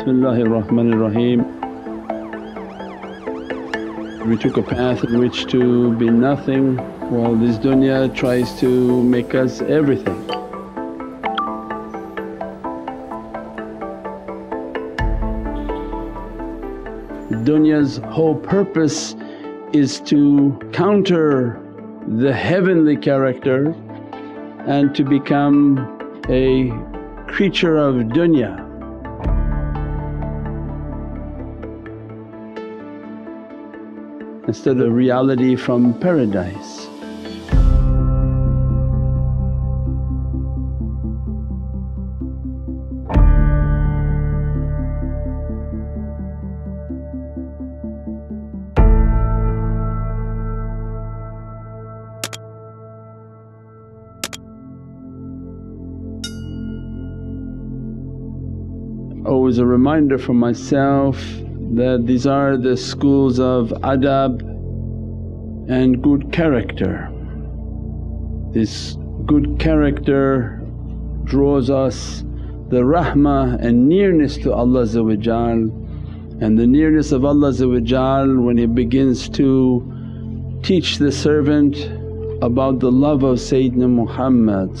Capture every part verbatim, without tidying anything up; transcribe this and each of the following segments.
Bismillahir Rahmanir Rahim. We took a path in which to be nothing while this dunya tries to make us everything. Dunya's whole purpose is to counter the heavenly character and to become a creature of dunya. Instead of reality from paradise. Always a reminder for myself that these are the schools of adab and good character. This good character draws us the rahmah and nearness to Allah, and the nearness of Allah when He begins to teach the servant about the love of Sayyidina Muhammad.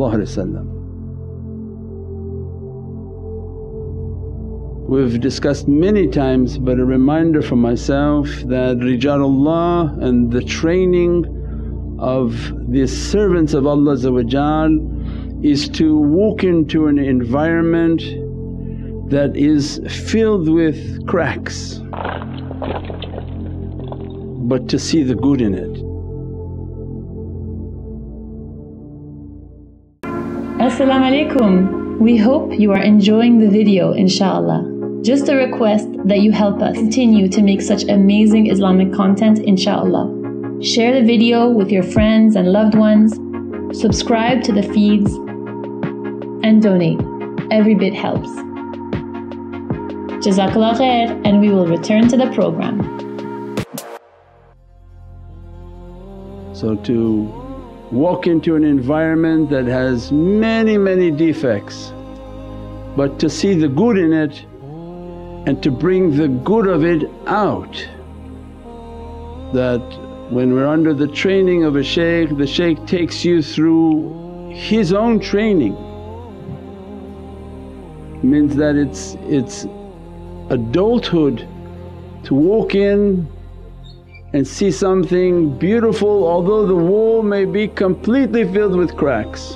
We've discussed many times, but a reminder for myself that Rijalullah and the training of the servants of Allah is to walk into an environment that is filled with cracks, but to see the good in it. As-salamu alaykum. We hope you are enjoying the video, inshaAllah. Just a request that you help us continue to make such amazing Islamic content, inshaAllah. Share the video with your friends and loved ones, subscribe to the feeds and donate. Every bit helps. Jazakallah khair, and we will return to the program. So to walk into an environment that has many many defects, but to see the good in it and to bring the good of it out. That when we're under the training of a shaykh, the shaykh takes you through his own training. Means that it's, it's adulthood to walk in and see something beautiful although the wall may be completely filled with cracks.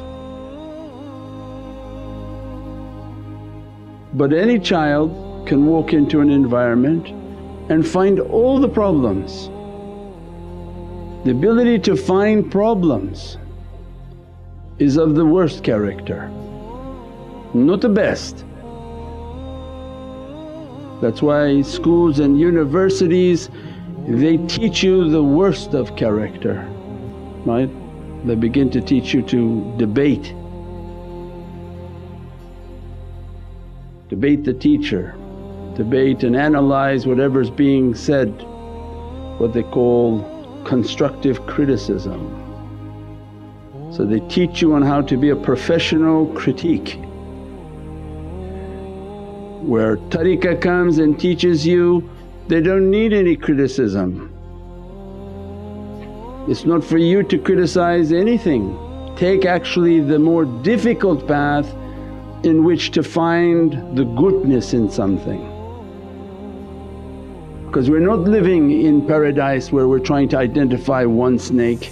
But any child can walk into an environment and find all the problems. The ability to find problems is of the worst character, not the best. That's why schools and universities, they teach you the worst of character, right? They begin to teach you to debate, debate the teacher, debate and analyze whatever's being said, what they call constructive criticism. So they teach you on how to be a professional critique. Where tariqah comes and teaches you, they don't need any criticism. It's not for you to criticize anything. Take actually the more difficult path in which to find the goodness in something. Because we're not living in paradise where we're trying to identify one snake.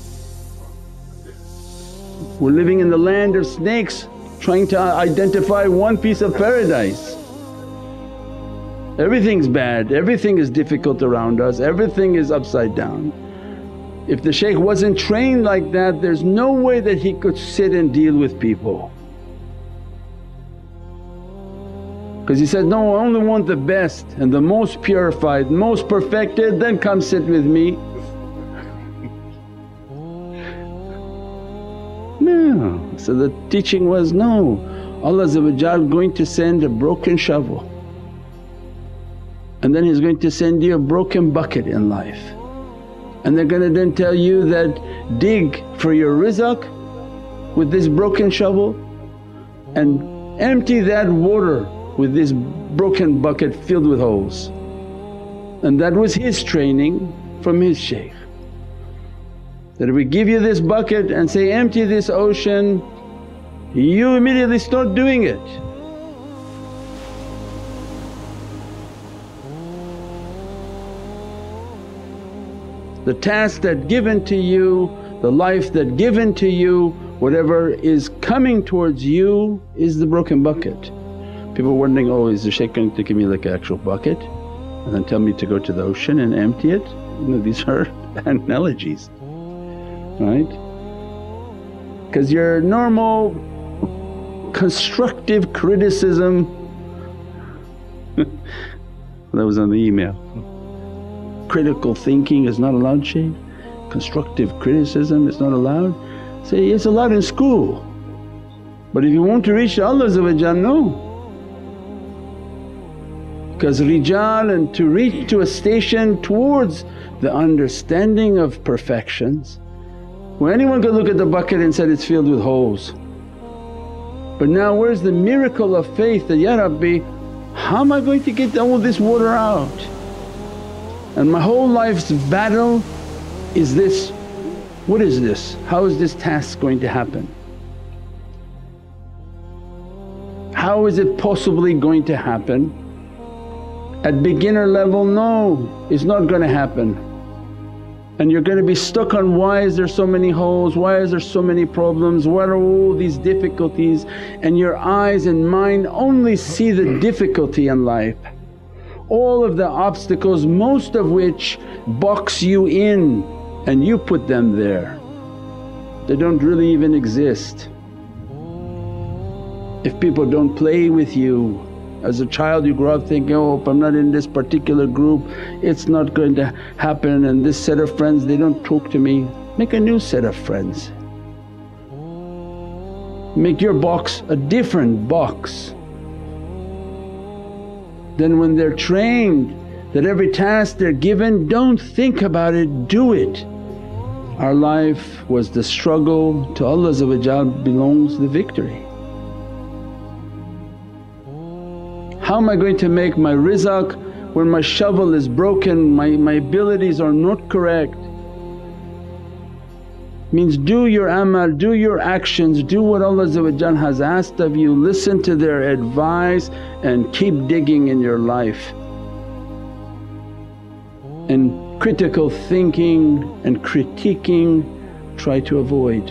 We're living in the land of snakes trying to identify one piece of paradise. Everything's bad, everything is difficult around us, everything is upside down. If the shaykh wasn't trained like that, there's no way that he could sit and deal with people. Because he said, no, I only want the best and the most purified, most perfected, then come sit with me. No, so the teaching was, no, Allah going to send a broken shovel and then He's going to send you a broken bucket in life. And they're going to then tell you that, dig for your rizq with this broken shovel and empty that water with this broken bucket filled with holes. And that was his training from his shaykh, that if we give you this bucket and say, empty this ocean, you immediately start doing it. The task that given to you, the life that given to you, whatever is coming towards you is the broken bucket. People wondering, oh, is the shaykh going to give me like an actual bucket and then tell me to go to the ocean and empty it? You know, these are analogies, right? Because your normal constructive criticism that was on the email. Critical thinking is not allowed, shaykh. Constructive criticism is not allowed. Say, it's allowed in school, but if you want to reach Allah, no. Because rijal, and to reach to a station towards the understanding of perfections, well, anyone could look at the bucket and said it's filled with holes. But now where's the miracle of faith that, Ya Rabbi, how am I going to get all this water out? And my whole life's battle is this, what is this? How is this task going to happen? How is it possibly going to happen? At beginner level, no, it's not going to happen. And you're going to be stuck on, why is there so many holes, why is there so many problems, what are all these difficulties, and your eyes and mind only see the difficulty in life. All of the obstacles, most of which box you in and you put them there, they don't really even exist. If people don't play with you, as a child you grow up thinking, oh, if I'm not in this particular group it's not going to happen, and this set of friends they don't talk to me. Make a new set of friends. Make your box a different box. Then when they're trained that every task they're given, don't think about it, do it. Our life was the struggle, to Allah belongs the victory. How am I going to make my rizq when my shovel is broken, my, my abilities are not correct? Means do your amal, do your actions, do what Allah has asked of you, listen to their advice and keep digging in your life. And critical thinking and critiquing try to avoid.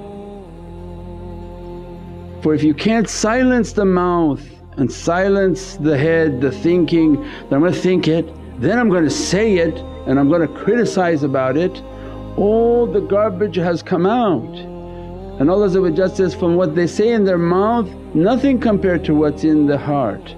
For if you can't silence the mouth and silence the head, the thinking, that I'm going to think it, then I'm going to say it and I'm going to criticize about it, all the garbage has come out. And Allah says, from what they say in their mouth, nothing compared to what's in the heart.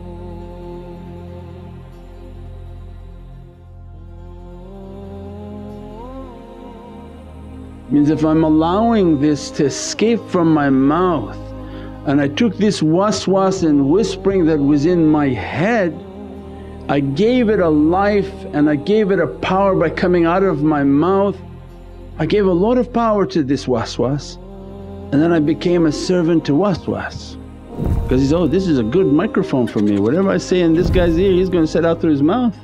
Means if I'm allowing this to escape from my mouth and I took this waswas and whispering that was in my head, I gave it a life and I gave it a power by coming out of my mouth. I gave a lot of power to this waswas, and then I became a servant to waswas. Because he's, oh, this is a good microphone for me, whatever I say in this guy's ear he's going to set out through his mouth.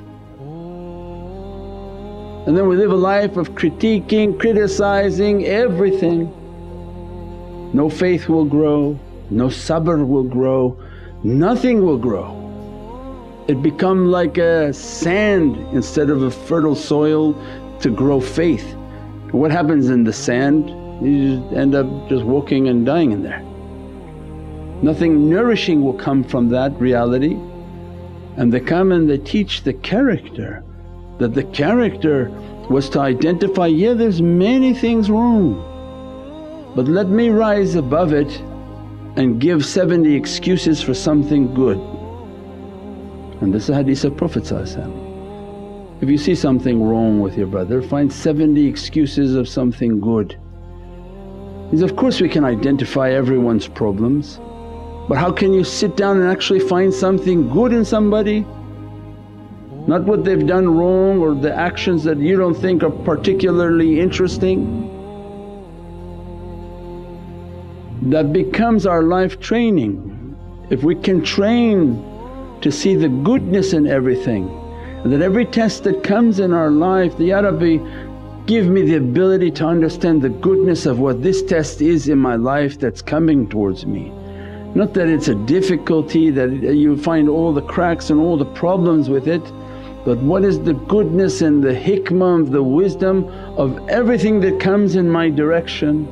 And then we live a life of critiquing, criticizing everything. No faith will grow, no sabr will grow, nothing will grow. It become like a sand instead of a fertile soil to grow faith. What happens in the sand? You just end up just walking and dying in there. Nothing nourishing will come from that reality. And they come and they teach the character, that the character was to identify, yeah, there's many things wrong, but let me rise above it and give seventy excuses for something good. And this is the hadith of Prophet. If you see something wrong with your brother, find seventy excuses of something good. Because of course we can identify everyone's problems, but how can you sit down and actually find something good in somebody? Not what they've done wrong or the actions that you don't think are particularly interesting. That becomes our life training. If we can train to see the goodness in everything, and that every test that comes in our life, Ya Rabbi, give me the ability to understand the goodness of what this test is in my life that's coming towards me. Not that it's a difficulty, that you find all the cracks and all the problems with it, but what is the goodness and the hikmah of the wisdom of everything that comes in my direction.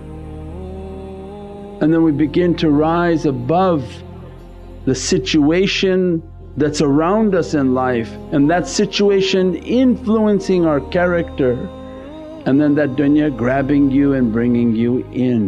And then we begin to rise above the situation that's around us in life, and that situation influencing our character, and then that dunya grabbing you and bringing you in.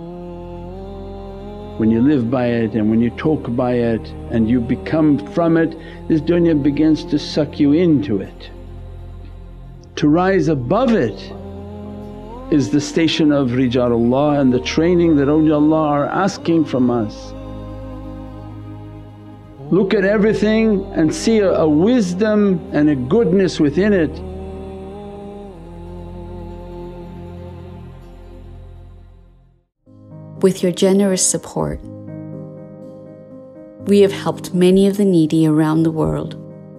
When you live by it and when you talk by it and you become from it, this dunya begins to suck you into it. To rise above it is the station of Rijalullah and the training that awliyaullah are asking from us. Look at everything and see a, a wisdom and a goodness within it. With your generous support, we have helped many of the needy around the world.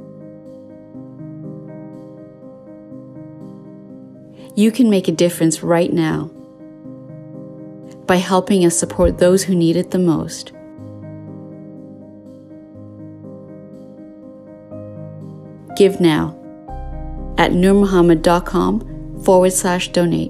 You can make a difference right now by helping us support those who need it the most. Give now at nurmuhammad.com forward slash donate.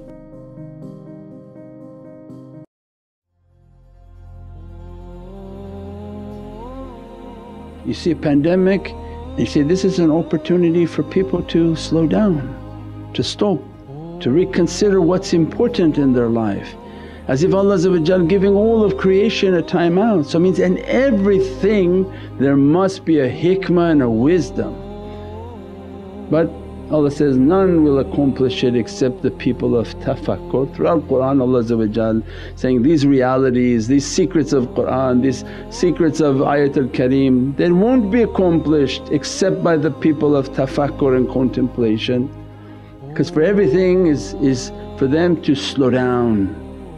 You see a pandemic and you say, this is an opportunity for people to slow down, to stop, to reconsider what's important in their life. As if Allah giving all of creation a time out. So it means in everything there must be a hikmah and a wisdom. But Allah says, none will accomplish it except the people of tafakkur. Throughout Qur'an Allah saying these realities, these secrets of Qur'an, these secrets of Ayatul Kareem, they won't be accomplished except by the people of tafakkur and contemplation. Because for everything is, is for them to slow down.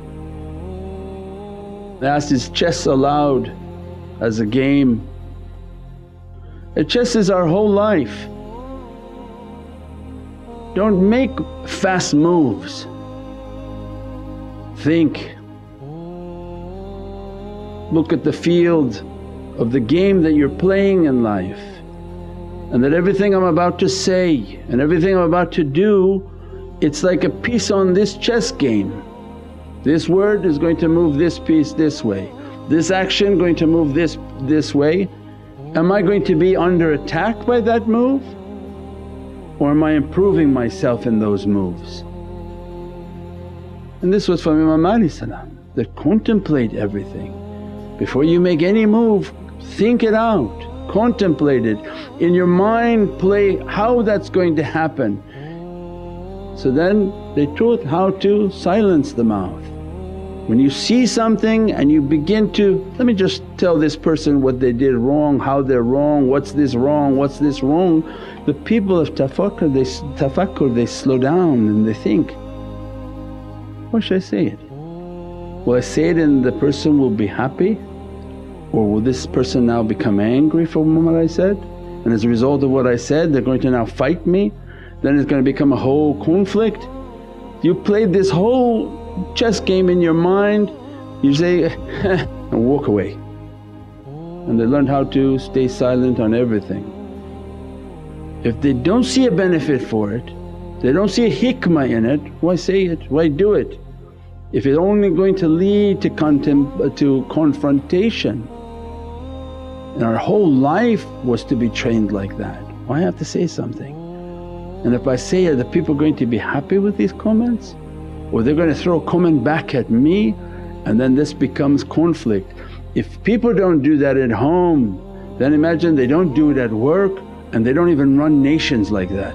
They asked, is chess allowed as a game? A chess is our whole life. Don't make fast moves, think. Look at the field of the game that you're playing in life, and that everything I'm about to say and everything I'm about to do, it's like a piece on this chess game. This word is going to move this piece this way, this action going to move this this way. Am I going to be under attack by that move? Or am I improving myself in those moves? And this was from Imam Ali salam, that contemplate everything. Before you make any move, think it out, contemplate it. In your mind play how that's going to happen. So then they taught how to silence the mouth. When you see something and you begin to, let me just tell this person what they did wrong, how they're wrong, what's this wrong, what's this wrong. The people of tafakkur, they, tafakkur, they slow down and they think, why should I say it? Will I say it and the person will be happy? Or will this person now become angry for what I said? And as a result of what I said they're going to now fight me, then it's going to become a whole conflict. You played this whole chess game in your mind, you say and walk away. And they learned how to stay silent on everything. If they don't see a benefit for it, they don't see a hikmah in it, why say it, why do it? If it's only going to lead to, contem- to confrontation, and our whole life was to be trained like that, why have to say something? And if I say it, are the people going to be happy with these comments? Or they're going to throw a comment back at me, and then this becomes conflict. If people don't do that at home, then imagine they don't do it at work, and they don't even run nations like that.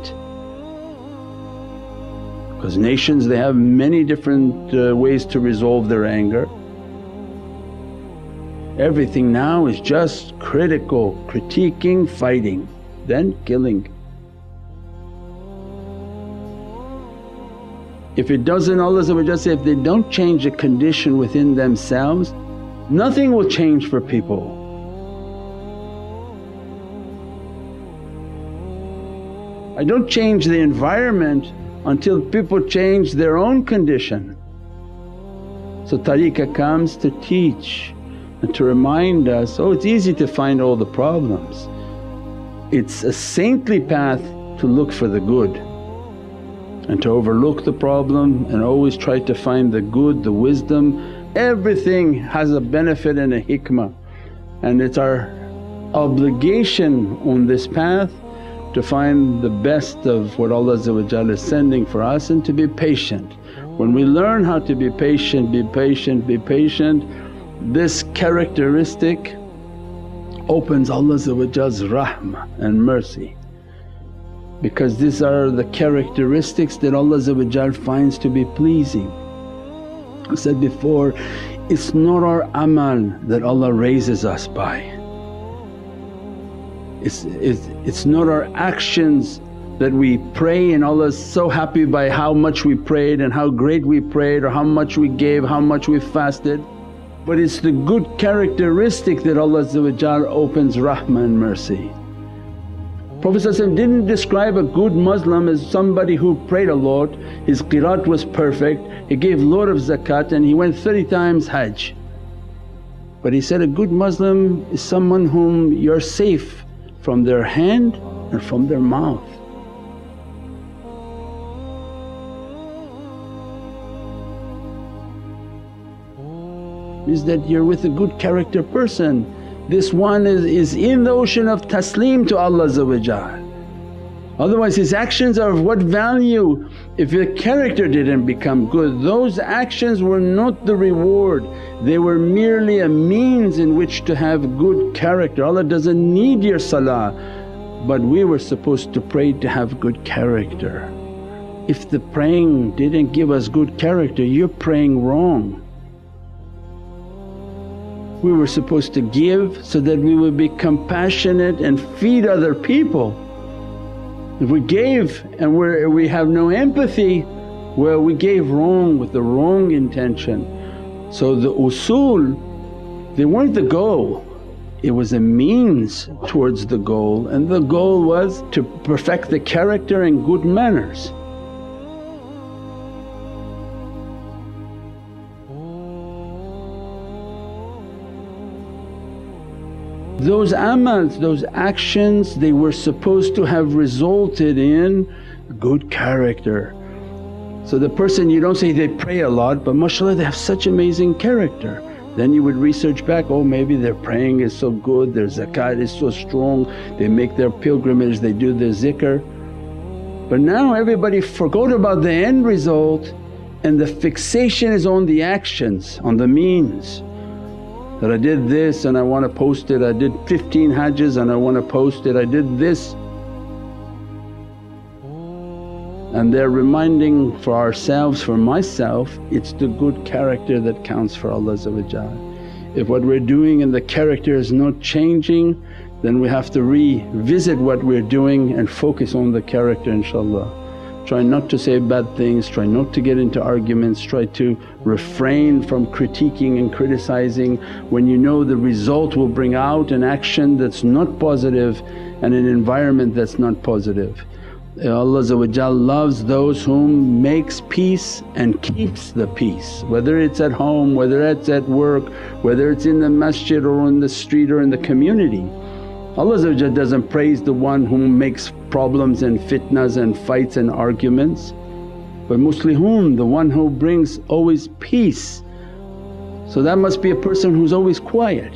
Because nations, they have many different uh, ways to resolve their anger. Everything now is just critical, critiquing, fighting, then killing. If it doesn't, Allah say, if they don't change a condition within themselves, nothing will change for people. I don't change the environment until people change their own condition. So tariqah comes to teach and to remind us, oh it's easy to find all the problems. It's a saintly path to look for the good and to overlook the problem and always try to find the good, the wisdom. Everything has a benefit and a hikmah, and it's our obligation on this path to find the best of what Allah is sending for us and to be patient. When we learn how to be patient, be patient, be patient, this characteristic opens Allah's rahmah and mercy, because these are the characteristics that Allah finds to be pleasing. I said before, it's not our amal that Allah raises us by, it's, it's, it's not our actions that we pray and Allah's so happy by how much we prayed and how great we prayed or how much we gave, how much we fasted. But it's the good characteristic that Allah opens rahmah and mercy. Prophet didn't describe a good Muslim as somebody who prayed a lot, his qiraat was perfect, he gave lot of zakat and he went thirty times hajj. But he said a good Muslim is someone whom you're safe from their hand and from their mouth. Is that you're with a good character person. This one is, is in the ocean of taslim to Allah. Otherwise his actions are of what value if your character didn't become good? Those actions were not the reward, they were merely a means in which to have good character. Allah doesn't need your salah, but we were supposed to pray to have good character. If the praying didn't give us good character, you're praying wrong. We were supposed to give so that we would be compassionate and feed other people. If we gave and we're, we have no empathy, well we gave wrong with the wrong intention. So the usul, they weren't the goal, it was a means towards the goal, and the goal was to perfect the character and good manners. Those amals, those actions, they were supposed to have resulted in good character. So the person, you don't say they pray a lot but mashallah they have such amazing character. Then you would research back, oh maybe their praying is so good, their zakat is so strong, they make their pilgrimage, they do their zikr. But now everybody forgot about the end result and the fixation is on the actions, on the means. That I did this and I want to post it, I did fifteen hajjs and I want to post it, I did this. And they're reminding for ourselves, for myself, it's the good character that counts for Allah. If what we're doing and the character is not changing, then we have to revisit what we're doing and focus on the character inshaAllah. Try not to say bad things, try not to get into arguments, try to refrain from critiquing and criticizing when you know the result will bring out an action that's not positive and an environment that's not positive. Allah loves those whom makes peace and keeps the peace, whether it's at home, whether it's at work, whether it's in the masjid or in the street or in the community. Allah doesn't praise the one who makes problems and fitnas and fights and arguments, but muslihun, the one who brings always peace. So that must be a person who's always quiet.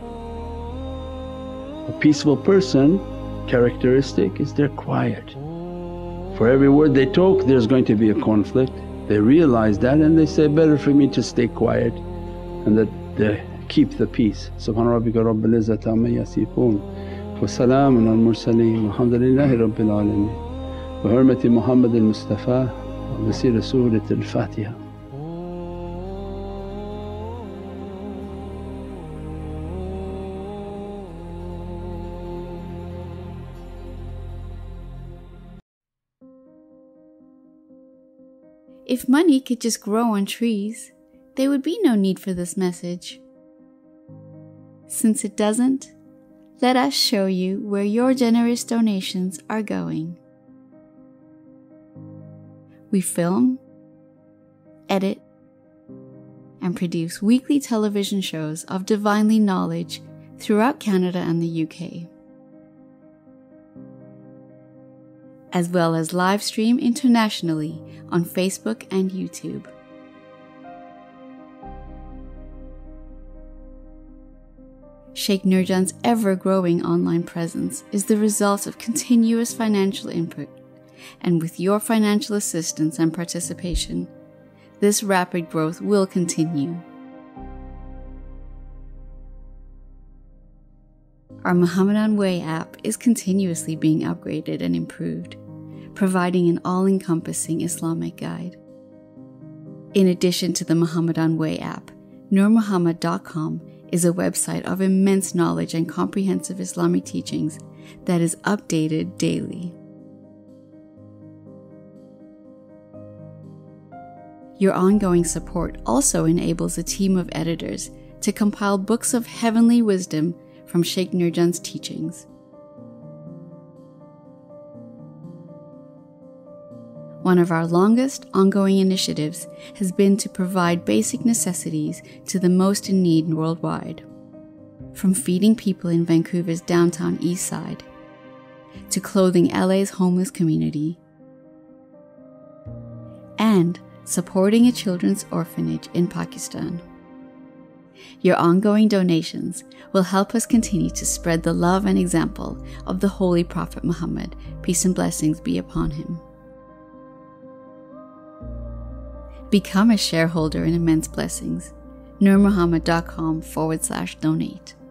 A peaceful person characteristic is they're quiet. For every word they talk there's going to be a conflict. They realize that and they say, better for me to stay quiet, and that they keep the peace. Subhana rabbika rabbil izzati amma yasifoon wa salaamun al mursaleen walhamdulillahi rabbil alameen. Bi hurmati Muhammad al-Mustafa wa basira Surat al-Fatiha. If money could just grow on trees, there would be no need for this message. Since it doesn't, let us show you where your generous donations are going. We film, edit, and produce weekly television shows of divinely knowledge throughout Canada and the U K, as well as live stream internationally on Facebook and YouTube. Sheikh Nurjan's ever-growing online presence is the result of continuous financial input, and with your financial assistance and participation, this rapid growth will continue. Our Muhammadan Way app is continuously being upgraded and improved, providing an all-encompassing Islamic guide. In addition to the Muhammadan Way app, Nur Muhammad dot com is a website of immense knowledge and comprehensive Islamic teachings that is updated daily. Your ongoing support also enables a team of editors to compile books of heavenly wisdom from Sheikh Nurjan's teachings. One of our longest ongoing initiatives has been to provide basic necessities to the most in need worldwide, from feeding people in Vancouver's downtown east side, to clothing L A's homeless community, and supporting a children's orphanage in Pakistan. Your ongoing donations will help us continue to spread the love and example of the Holy Prophet Muhammad, peace and blessings be upon him. Become a shareholder in Immense Blessings. Nur Muhammad dot com forward slash donate.